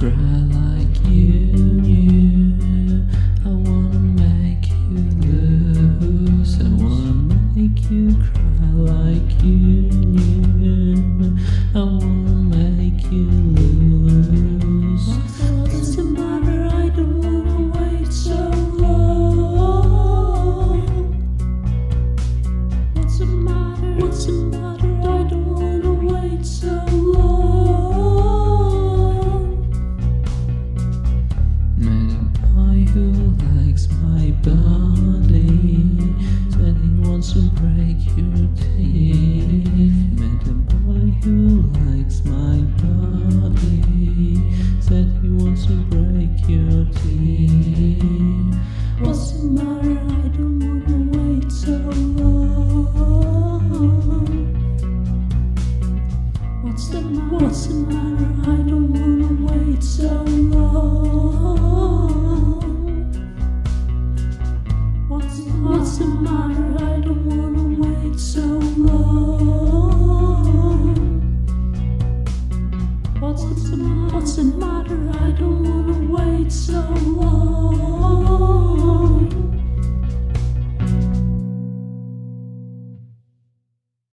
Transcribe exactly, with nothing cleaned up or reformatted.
cry like you knew. I wanna make you lose. I wanna make you cry like you knew. I wanna make you lose. What's the matter? I don't wanna wait so long. What's the matter? What's the matter? I don't wanna wait so long. Met a boy who likes my body, said he wants to break your teeth. Met a boy who likes my body, said he wants to break your teeth. What's the matter? I don't wanna wait so long. What's the matter? What's the matter? I don't wanna wait so long. What's the, what's the matter? I don't wanna wait so long. What's the, what's the matter? I don't wanna wait so long.